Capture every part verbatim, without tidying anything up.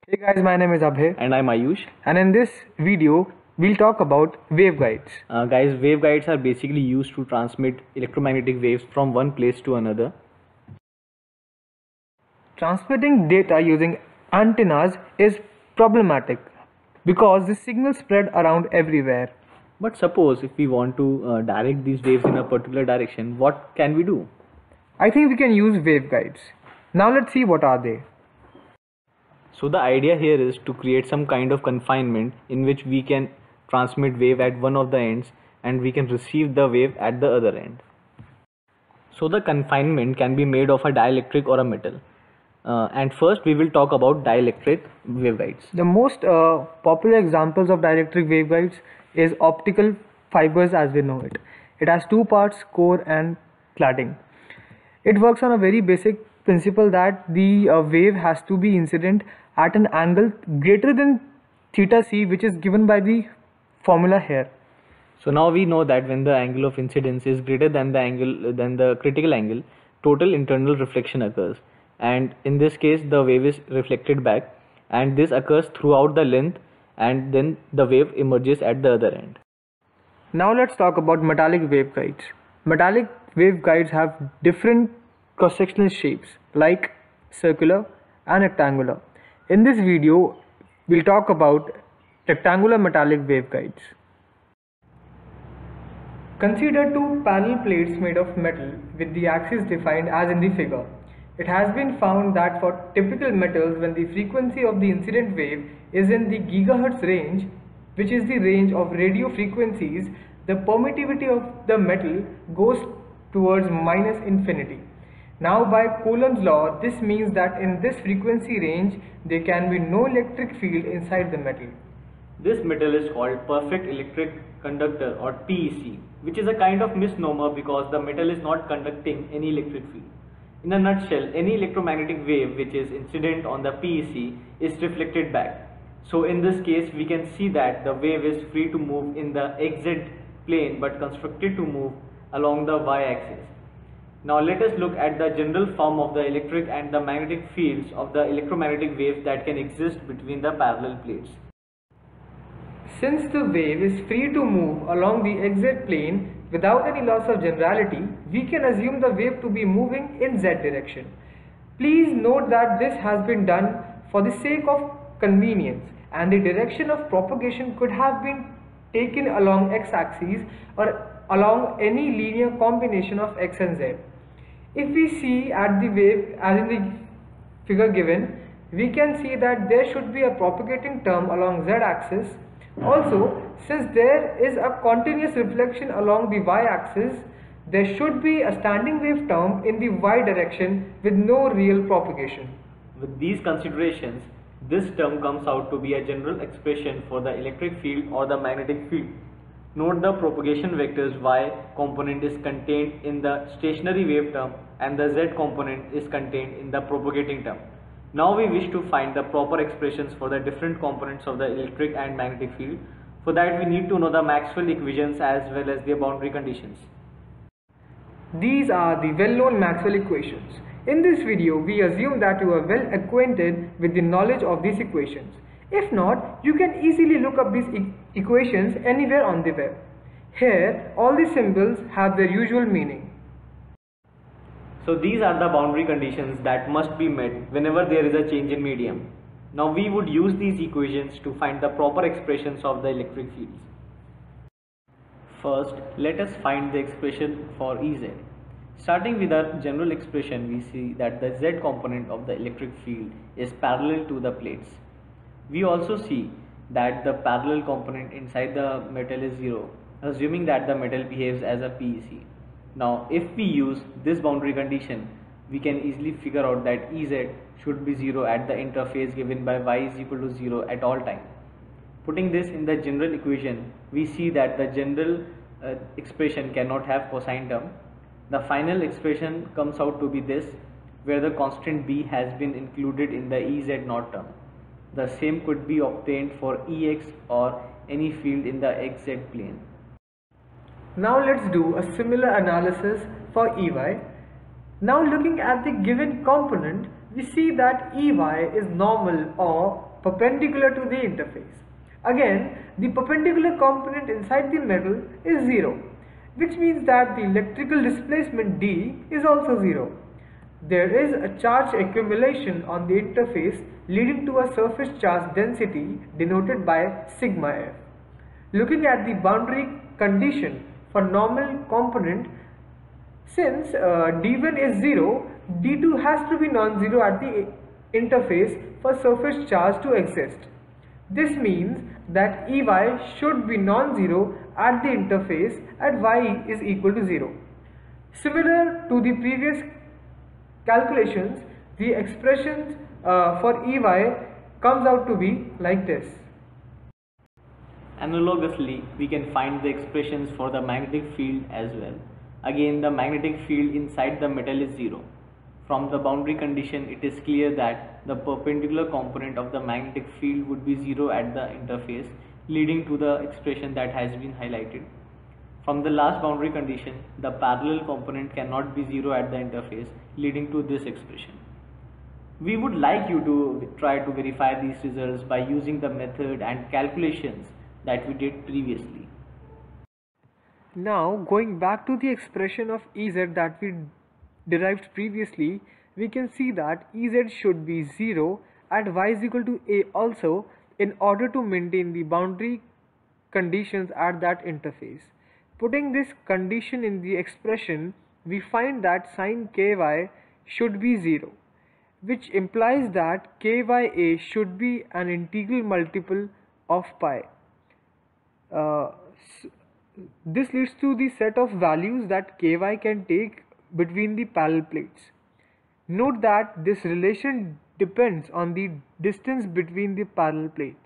Hey guys, my name is Abhay, And I'm Ayush. and in this video, we'll talk about waveguides. Uh, guys, waveguides are basically used to transmit electromagnetic waves from one place to another. Transmitting data using antennas is problematic because the signals spread around everywhere. But suppose if we want to uh, direct these waves in a particular direction, what can we do? I think we can use waveguides. Now let's see what are they. So the idea here is to create some kind of confinement in which we can transmit wave at one of the ends and we can receive the wave at the other end. So the confinement can be made of a dielectric or a metal. Uh, and first we will talk about dielectric waveguides. The most uh, popular examples of dielectric waveguides is optical fibers as we know it. It has two parts, core and cladding. It works on a very basic principle that the uh, wave has to be incident at an angle greater than theta c, which is given by the formula here. So now we know that when the angle of incidence is greater than the angle than the critical angle, total internal reflection occurs. And in this case, the wave is reflected back, and this occurs throughout the length, and then the wave emerges at the other end. Now let's talk about metallic waveguides. Metallic waveguides have different cross-sectional shapes like circular and rectangular. In this video, we'll talk about rectangular metallic waveguides. Consider two parallel plates made of metal with the axis defined as in the figure. It has been found that for typical metals, when the frequency of the incident wave is in the gigahertz range, which is the range of radio frequencies, the permittivity of the metal goes towards minus infinity. Now by Coulomb's law, this means that in this frequency range, there can be no electric field inside the metal. This metal is called perfect electric conductor or P E C, which is a kind of misnomer because the metal is not conducting any electric field. In a nutshell, any electromagnetic wave which is incident on the P E C is reflected back. So in this case, we can see that the wave is free to move in the X Z plane but constructed to move along the Y axis. Now let us look at the general form of the electric and the magnetic fields of the electromagnetic waves that can exist between the parallel plates. Since the wave is free to move along the X Z plane without any loss of generality, we can assume the wave to be moving in Z direction. Please note that this has been done for the sake of convenience, and the direction of propagation could have been taken along x-axis or along any linear combination of x and z. If we see at the wave as in the figure given, we can see that there should be a propagating term along z-axis. Also, since there is a continuous reflection along the y-axis, there should be a standing wave term in the y direction with no real propagation. With these considerations, this term comes out to be a general expression for the electric field or the magnetic field. Note the propagation vectors y component is contained in the stationary wave term and the z component is contained in the propagating term. Now we wish to find the proper expressions for the different components of the electric and magnetic field. For that we need to know the Maxwell equations as well as their boundary conditions. These are the well-known Maxwell equations. In this video, we assume that you are well acquainted with the knowledge of these equations. If not, you can easily look up these e equations anywhere on the web. Here, all the symbols have their usual meaning. So these are the boundary conditions that must be met whenever there is a change in medium. Now we would use these equations to find the proper expressions of the electric fields. First, let us find the expression for E Z. Starting with our general expression, we see that the Z component of the electric field is parallel to the plates. We also see that the parallel component inside the metal is zero, assuming that the metal behaves as a P E C. Now, if we use this boundary condition, we can easily figure out that E Z should be zero at the interface given by y is equal to zero at all time. Putting this in the general equation, we see that the general uh, expression cannot have cosine term. The final expression comes out to be this, where the constant b has been included in the E Z naught term. The same could be obtained for E X or any field in the X Z plane. Now let's do a similar analysis for E Y. Now looking at the given component, we see that E Y is normal or perpendicular to the interface. Again, the perpendicular component inside the metal is zero, which means that the electrical displacement D is also zero. There is a charge accumulation on the interface leading to a surface charge density denoted by sigma F. Looking at the boundary condition for normal component, since uh, D one is zero, D two has to be non-zero at the interface for surface charge to exist. This means that E Y should be non-zero at the interface at Y is equal to zero. Similar to the previous calculations, the expressions uh, for E Y comes out to be like this. Analogously, we can find the expressions for the magnetic field as well. Again, the magnetic field inside the metal is zero. From the boundary condition, it is clear that the perpendicular component of the magnetic field would be zero at the interface, leading to the expression that has been highlighted. From the last boundary condition, the parallel component cannot be zero at the interface, leading to this expression. We would like you to try to verify these results by using the method and calculations that we did previously. Now, going back to the expression of E Z that we derived previously, we can see that E Z should be zero at Y is equal to A also in order to maintain the boundary conditions at that interface. Putting this condition in the expression, we find that sin K Y should be zero, which implies that K Y A should be an integral multiple of pi. Uh, this leads to the set of values that K Y can take between the parallel plates. Note that this relation depends on the distance between the parallel plates.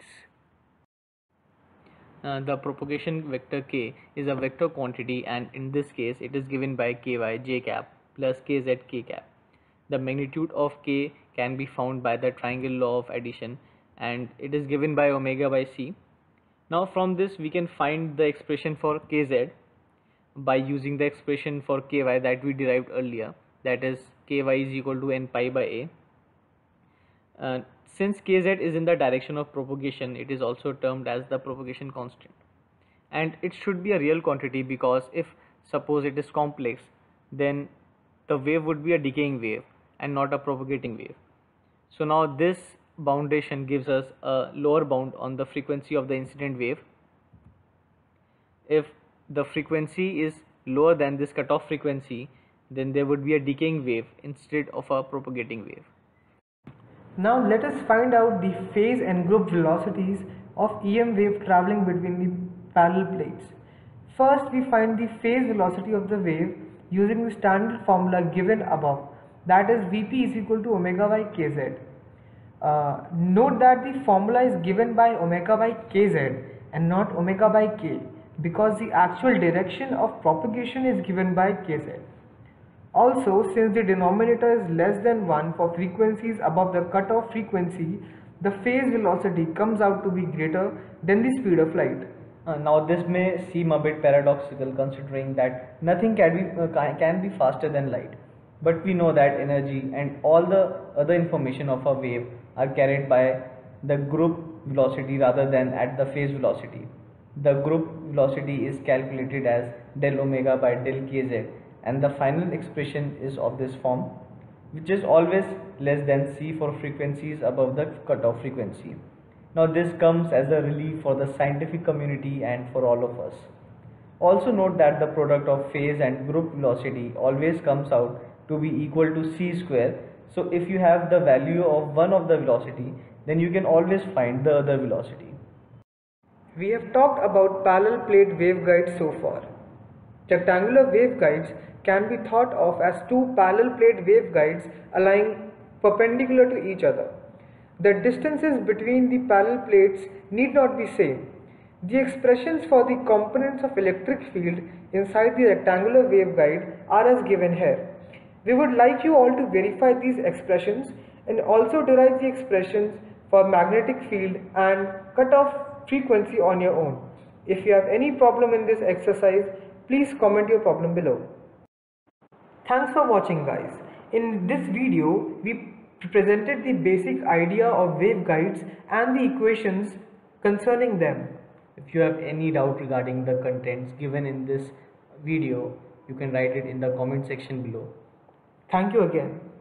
Uh, the propagation vector k is a vector quantity, and in this case it is given by ky j cap plus kz k cap. The magnitude of k can be found by the triangle law of addition, and it is given by omega by c. Now from this we can find the expression for kz by using the expression for ky that we derived earlier, that is ky is equal to n pi by a. Uh, since kz is in the direction of propagation, it is also termed as the propagation constant, and it should be a real quantity, because if suppose it is complex, then the wave would be a decaying wave and not a propagating wave. So now this boundation gives us a lower bound on the frequency of the incident wave. If the frequency is lower than this cutoff frequency, then there would be a decaying wave instead of a propagating wave. Now let us find out the phase and group velocities of E M wave traveling between the parallel plates. First, we find the phase velocity of the wave using the standard formula given above, that is Vp is equal to omega by kz. Uh, note that the formula is given by omega by kz and not omega by k, because the actual direction of propagation is given by kz. Also, since the denominator is less than one for frequencies above the cutoff frequency, the phase velocity comes out to be greater than the speed of light. Uh, now this may seem a bit paradoxical, considering that nothing can be, uh, can be faster than light. But we know that energy and all the other information of a wave are carried by the group velocity rather than at the phase velocity. The group velocity is calculated as del omega by del kz, and the final expression is of this form, which is always less than c for frequencies above the cutoff frequency. Now this comes as a relief for the scientific community and for all of us. Also note that the product of phase and group velocity always comes out to be equal to c square. So if you have the value of one of the velocity, then you can always find the other velocity. We have talked about parallel plate waveguides so far. Rectangular waveguides can be thought of as two parallel plate waveguides lying perpendicular to each other. The distances between the parallel plates need not be same. The expressions for the components of electric field inside the rectangular waveguide are as given here. We would like you all to verify these expressions and also derive the expressions for magnetic field and cutoff frequency on your own. If you have any problem in this exercise, please comment your problem below. Thanks for watching, guys. In this video, we We presented the basic idea of waveguides and the equations concerning them. If you have any doubt regarding the contents given in this video, you can write it in the comment section below. Thank you again.